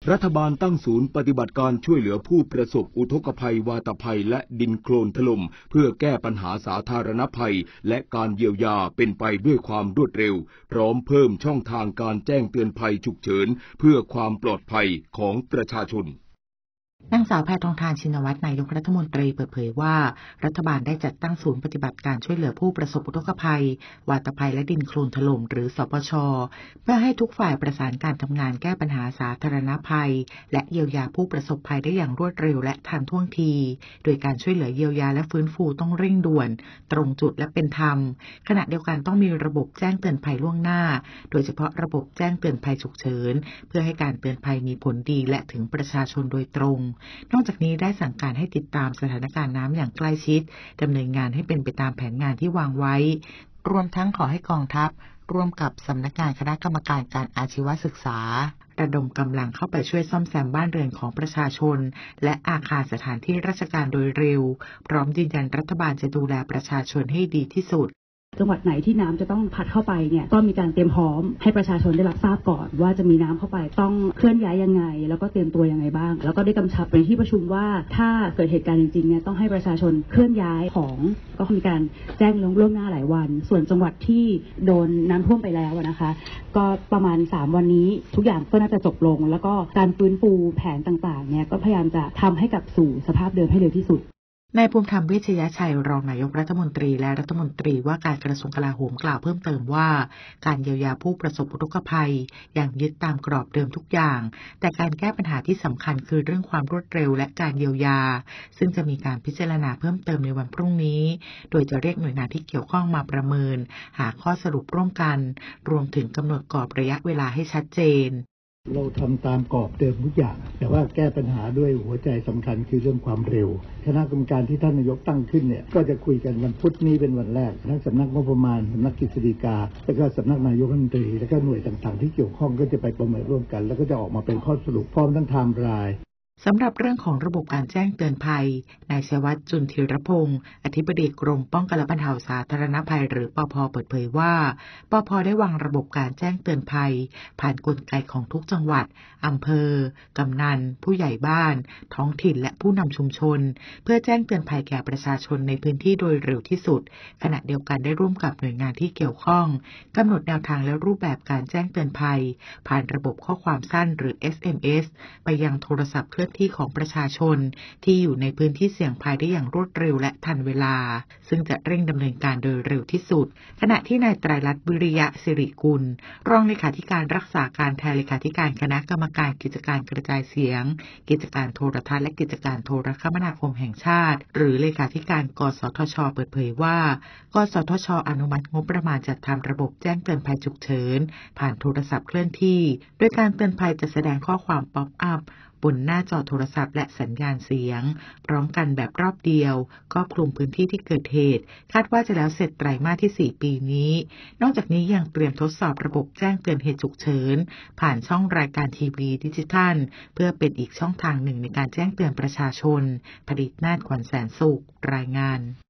รัฐบาลตั้งศูนย์ปฏิบัติการช่วยเหลือผู้ประสบอุทกภัยวาตภัยและดินโคลนถล่มเพื่อแก้ปัญหาสาธารณภัยและการเยียวยาเป็นไปด้วยความรวดเร็วพร้อมเพิ่มช่องทางการแจ้งเตือนภัยฉุกเฉินเพื่อความปลอดภัยของประชาชนนางสาวแพทองธารชินวัตรนายกรัฐมนตรีเปิดเผยว่ารัฐบาลได้จัดตั้งศูนย์ปฏิบัติการช่วยเหลือผู้ประสบอุทกภัยวาตภัยและดินโคลนถล่มหรือสปช.เพื่อให้ทุกฝ่ายประสานการทำงานแก้ปัญหาสาธารณภัยและเยียวยาผู้ประสบภัยได้อย่างรวดเร็วและทันท่วงทีโดยการช่วยเหลือเยียวยาและฟื้นฟูต้องเร่งด่วนตรงจุดและเป็นธรรมขณะเดียวกันต้องมีระบบแจ้งเตือนภัยล่วงหน้าโดยเฉพาะระบบแจ้งเตือนภัยฉุกเฉินเพื่อให้การเตือนภัยมีผลดีและถึงประชาชนโดยตรงนอกจากนี้ได้สั่งการให้ติดตามสถานการณ์น้ำอย่างใกล้ชิดดำเนินงานให้เป็นไปตามแผนงานที่วางไว้รวมทั้งขอให้กองทัพร่วมกับสำนักงานคณะกรรมการการอาชีวศึกษาระดมกำลังเข้าไปช่วยซ่อมแซมบ้านเรือนของประชาชนและอาคารสถานที่ราชการโดยเร็วพร้อมยืนยันรัฐบาลจะดูแลประชาชนให้ดีที่สุดจังหวัดไหนที่น้ำจะต้องพัดเข้าไปเนี่ยก็มีการเตรียมพร้อมให้ประชาชนได้รับทราบก่อนว่าจะมีน้ำเข้าไปต้องเคลื่อนย้ายยังไงแล้วก็เตรียมตัวยังไงบ้างแล้วก็ได้กำชับไปที่ประชุมว่าถ้าเกิดเหตุการณ์จริงๆเนี่ยต้องให้ประชาชนเคลื่อนย้ายของก็มีการแจ้งล่วงหน้าหลายวันส่วนจังหวัดที่โดนน้ำท่วมไปแล้วนะคะก็ประมาณ3วันนี้ทุกอย่างก็น่าจะจบลงแล้วก็การฟื้นฟูแผนต่างๆเนี่ยก็พยายามจะทำให้กลับสู่สภาพเดิมให้เร็วที่สุดนายภูมิธรรมเวชยชัยรองนายกรัฐมนตรีและรัฐมนตรีว่าการกระทรวงกลาโหมกล่าวเพิ่มเติมว่าการเยียวยาผู้ประสบอุทกภัยยังยึดตามกรอบเดิมทุกอย่างแต่การแก้ปัญหาที่สำคัญคือเรื่องความรวดเร็วและการเยียวยาซึ่งจะมีการพิจารณาเพิ่มเติมในวันพรุ่งนี้โดยจะเรียกหน่วยงานที่เกี่ยวข้องมาประเมินหาข้อสรุปร่วมกันรวมถึงกำหนดกรอบระยะเวลาให้ชัดเจนเราทำตามกรอบเดิมทุกอย่างแต่ว่าแก้ปัญหาด้วยหัวใจสำคัญคือเรื่องความเร็วคณะกรรมการที่ท่านนายกตั้งขึ้นเนี่ยก็จะคุยกันวันพุธนี้เป็นวันแรกทั้งสำนักงบประมาณสำนักกฤษฎีกาแล้วก็สำนักนายกรัฐมนตรีแล้วก็หน่วยต่างๆที่เกี่ยวข้องก็จะไปประเมินร่วมกันแล้วก็จะออกมาเป็นข้อสรุปพร้อมทั้งไทม์ไลน์สำหรับเรื่องของระบบการแจ้งเตือนภัยนายชัยวัฒน์จุลธีรพงศ์อธิบดีกรมป้องกันและบรรเทาสาธารณภัยหรือปภ.เปิดเผยว่าปภ.ได้วางระบบการแจ้งเตือนภัยผ่านกลไกของทุกจังหวัดอำเภอกำนันผู้ใหญ่บ้านท้องถิ่นและผู้นำชุมชนเพื่อแจ้งเตือนภัยแก่ประชาชนในพื้นที่โดยเร็วที่สุดขณะเดียวกันได้ร่วมกับหน่วยงานที่เกี่ยวข้องกำหนดแนวทางและรูปแบบการแจ้งเตือนภัยผ่านระบบข้อความสั้นหรือ SMS ไปยังโทรศัพท์เคลื่อนที่ของประชาชนที่อยู่ในพื้นที่เสี่ยงภัยได้อย่างรวดเร็วและทันเวลาซึ่งจะเร่งดำเนินการโดยเร็วที่สุดขณะที่นายไตรรัตน์วิริยะสิริกุลรองเลขาธิการรักษาการแทนเลขาธิการคณะกรรมการกิจการกระจายเสียงกิจการโทรทัศน์และกิจการโทรคมนาคมแห่งชาติหรือเลขาธิการกสทช.เปิดเผยว่ากสทช.อนุมัติงบประมาณจัดทำระบบแจ้งเตือนภัยฉุกเฉินผ่านโทรศัพท์เคลื่อนที่โดยการเตือนภัยจะแสดงข้อความป๊อปอัพบนหน้าจอโทรศัพท์และสัญญาณเสียงพร้อมกันแบบรอบเดียวครอบคลุมพื้นที่ที่เกิดเหตุคาดว่าจะแล้วเสร็จไตรมาสที่4ปีนี้นอกจากนี้ยังเตรียมทดสอบระบบแจ้งเตือนเหตุฉุกเฉินผ่านช่องรายการทีวีดิจิทัลเพื่อเป็นอีกช่องทางหนึ่งในการแจ้งเตือนประชาชนผลิตนาฏ ขวัญแสนสุขรายงาน